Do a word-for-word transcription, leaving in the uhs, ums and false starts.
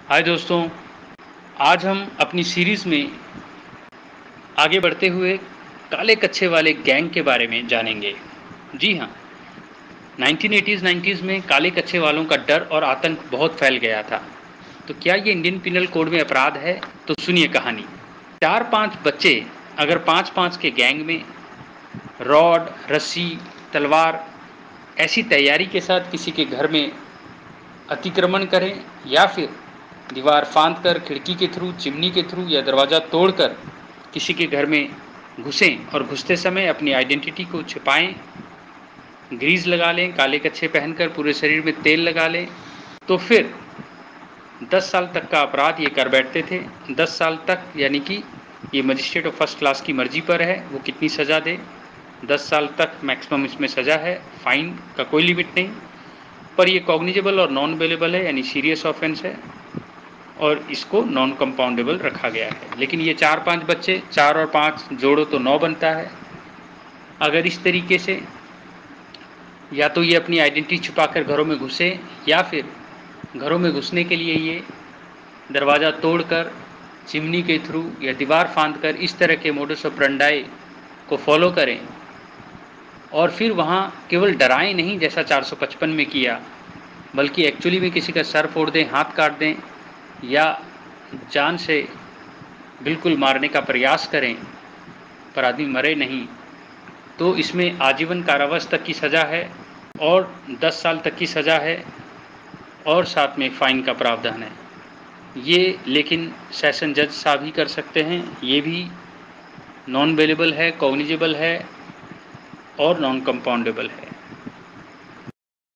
हाय दोस्तों, आज हम अपनी सीरीज़ में आगे बढ़ते हुए काले कच्छे वाले गैंग के बारे में जानेंगे। जी हाँ, नाइनटीन एटीज़ नाइंटीज़ में काले कच्छे वालों का डर और आतंक बहुत फैल गया था। तो क्या ये इंडियन पिनल कोड में अपराध है? तो सुनिए कहानी। चार पाँच बच्चे अगर पाँच पाँच के गैंग में रॉड, रस्सी, तलवार ऐसी तैयारी के साथ किसी के घर में अतिक्रमण करें या फिर दीवार फांद कर, खिड़की के थ्रू, चिमनी के थ्रू या दरवाज़ा तोड़कर किसी के घर में घुसें और घुसते समय अपनी आइडेंटिटी को छिपाएं, ग्रीस लगा लें, काले कच्छे पहनकर पूरे शरीर में तेल लगा लें, तो फिर दस साल तक का अपराध ये कर बैठते थे। दस साल तक, यानी कि ये मजिस्ट्रेट ऑफ फर्स्ट क्लास की मर्जी पर है वो कितनी सज़ा दे। दस साल तक मैक्सिमम इसमें सज़ा है, फाइन का कोई लिमिट नहीं, पर ये कॉग्निजेबल और नॉन बेलेबल है, यानी सीरियस ऑफेंस है और इसको नॉन कंपाउंडेबल रखा गया है। लेकिन ये चार पाँच बच्चे, चार और पाँच जोड़ो तो नौ बनता है। अगर इस तरीके से या तो ये अपनी आइडेंटिटी छुपाकर घरों में घुसे या फिर घरों में घुसने के लिए ये दरवाज़ा तोड़कर, चिमनी के थ्रू या दीवार फांदकर इस तरह के मोडस ऑपरेंडाई को फॉलो करें और फिर वहाँ केवल डराएं नहीं जैसा चार सौ पचपन में किया, बल्कि एक्चुअली में किसी का सर फोड़ दें, हाथ काट दें या जान से बिल्कुल मारने का प्रयास करें पर आदमी मरे नहीं, तो इसमें आजीवन कारावास तक की सज़ा है और दस साल तक की सज़ा है और साथ में फ़ाइन का प्रावधान है। ये लेकिन सेशन जज साहब ही कर सकते हैं। ये भी नॉन बेलेबल है, कॉग्निजेबल है और नॉन कंपाउंडेबल है।